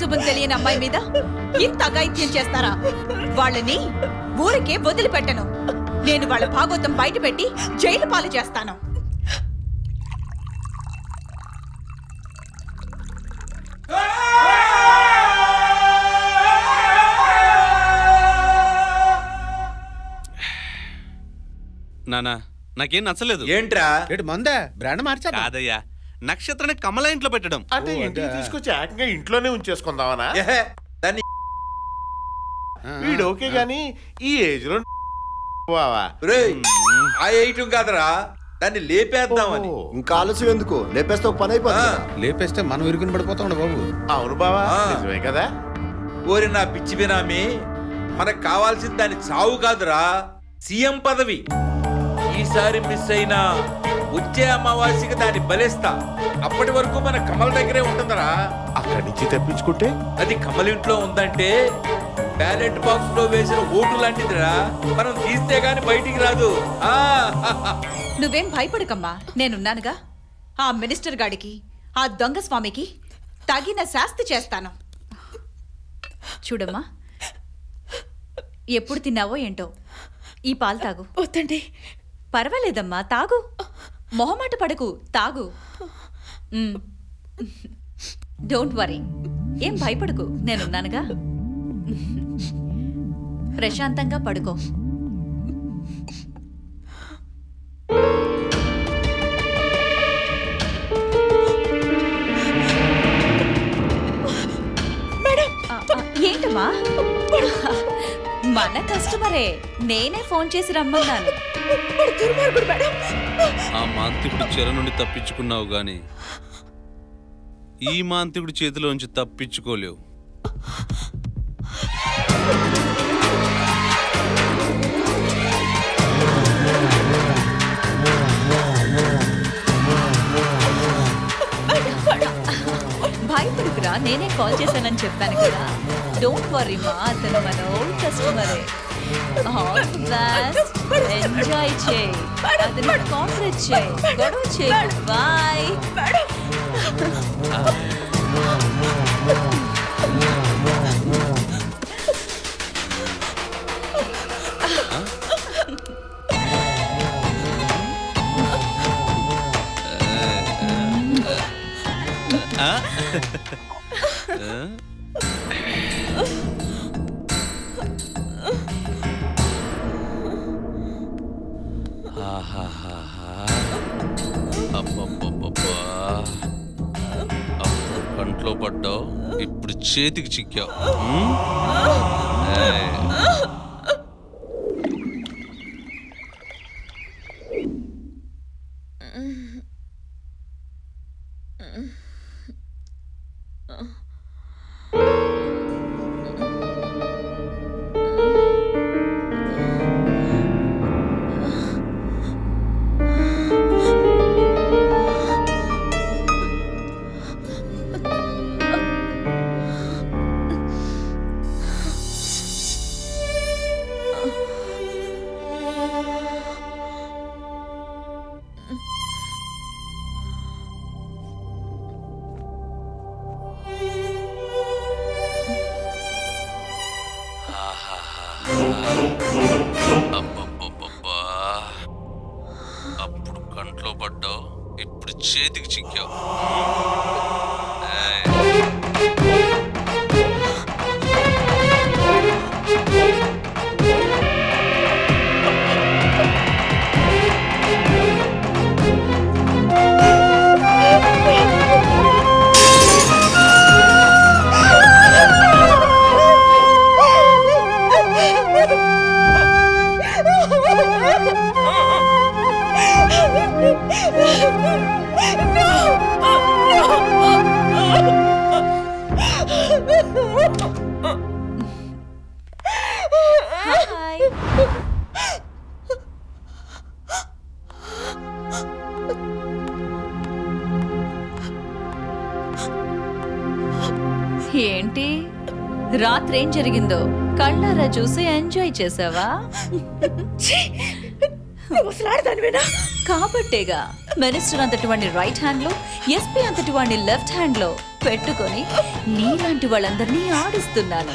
అభంశుభం తెలియని అమ్మాయి మీద ఇంత అఘాయిత్యం చేస్తారా? వాళ్ళని ఊరికే వదిలిపెట్టను. నేను వాళ్ళ భాగోతం బయట పెట్టి జైలు పాలు చేస్తాను. నానా నాకేం నచ్చలేదు. ఏంట్రా మందే బ్రాండ్ మార్చా? కాదయ్యా, నక్షత్రాన్ని కమల ఇంట్లో పెట్టడం. అంటే ఇంటికి తీసుకొచ్చి ఏకంగా ఇంట్లోనే ఉంచేసుకుందామనా? దాన్ని వీడు ఓకే గాని ఈ ఏజ్ లో ఆ ఏయటం కాదరా, దాన్ని లేపేద్దామని. ఇంకా ఆలస్యం ఎందుకు? లేపేస్తే ఒక పని అయిపోతుంది. లేపేస్తే మనం ఇరుకుని పడిపోతాం బాబు. అవును బావా, నిజమే కదా. ఓరి నా పిచ్చి బినామీ, మనకు కావాల్సింది దాని చావు కాదురా, సీఎం పదవి. ఈసారి మిస్ అయినా వచ్చే అమావాస్యకి దాన్ని బలేస్తా. అప్పటి వరకు మన కమల దగ్గరే ఉంటుందరా. అక్కడి నుంచి తప్పించుకుంటే అది కమల ఇంట్లో ఉందంటే బ్యాలెట్ బాక్స్ లో వేసిన ఓటు లాంటిదిరా, మనం తీస్తే గాని బయటికి రాదు. నువ్వేం భయపడకమ్మా, నేనున్నానుగా. ఆ మినిస్టర్ గాడికి, ఆ దొంగ స్వామికి తగిన శాస్తి చేస్తాను. చూడమ్మా, ఎప్పుడు తిన్నావో ఏంటో, ఈ పాలు తాగు. వద్దండి. పర్వాలేదమ్మా, తాగు. మొహమాట పడకు, తాగు. డోంట్ వరీ, ఏం భయపడకు, నేనున్నానుగా. ప్రశాంతంగా పడుకో. ఏంటమ్మా? మన కస్టమరే, నేనే ఫోన్ చేసి రమ్మన్నాను. ఆ మాంత్రికుడి చెర నుండి తప్పించుకున్నావు గాని ఈ మాంత్రికుడి చేతిలోంచి తప్పించుకోలేవు. భయపడుకురా, నేనే కాల్ చేశానని చెప్పాను కదా. డోంట్ వరీ మా, అతను మన ఓల్డ్ కస్టమరే. ఆల్ ది బెస్ట్, ఎంజాయ్ చేయి, అతను కాంప్లీట్ చేయి, గొడవ చేయి. బాయ్. అప్పుడు కంట్లో పడ్డావు, ఇప్పుడు చేతికి చిక్కావు. అప్పుడు కంట్లో పడ్డావు, ఇప్పుడు చేతికి చిక్కావు. ఏంటి, రాత్రి ఏం జరిగిందో కళ్ళారా చూసి ఎంజాయ్ చేసావా? కాబట్టేగా మినిస్టర్ అంతటి వాడిని రైట్ హ్యాండ్ లో, ఎస్పీ అంతటి వాడిని లెఫ్ట్ హ్యాండ్ లో పెట్టుకొని నీలాంటి వాళ్ళందరినీ ఆడిస్తున్నాను.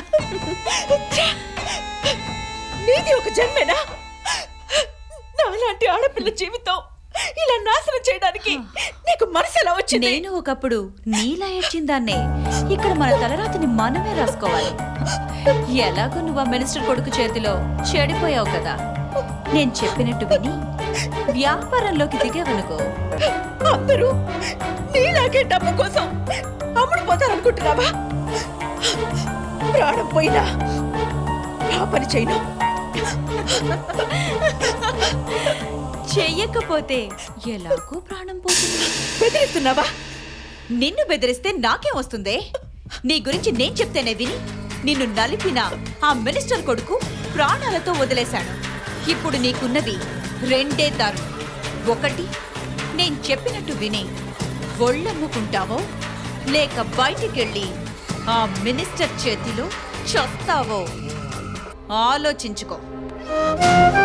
నీది ఒక జన్మేనా? నాలాంటి ఆడపిల్ల జీవితం ఇలా నాశనం చేయడానికి నీకు మనసు ఎలా వచ్చింది? నేను ఒకప్పుడు నీలా ఏడ్చిందాన్నే. ఇక్కడ మన తలరాతిని మనమే రాసుకోవాలి. ఎలాగో నువ్వు ఆ మినిస్టర్ కొడుకు చేతిలో చెడిపోయావు కదా. నేను చెప్పినట్టు విని వ్యాపారంలోకి దిగేవనుకో, అందరూ నీలాగే డబ్బు కోసం అమ్ముడు పోతారనుకుంటున్నావా? ప్రాణం పోయినా ఆ పని చేయను. చెయ్యకపోతే ఎలాగో ప్రాణం పోతుంది. బెదిరిస్తున్నావా? నిన్ను బెదిరిస్తే నాకేం వస్తుందే? నీ గురించి నేను చెప్తేనే విని నిన్ను నలిపిన ఆ మినిస్టర్ కొడుకు ప్రాణాలతో వదిలేశాను. ఇప్పుడు నీకున్నవి రెండే దారులు. ఒకటి, నేను చెప్పినట్టు విని ఒళ్ళమ్ముకుంటావో, లేక బయటికెళ్ళి ఆ మినిస్టర్ చేతిలో చస్తావో ఆలోచించుకో.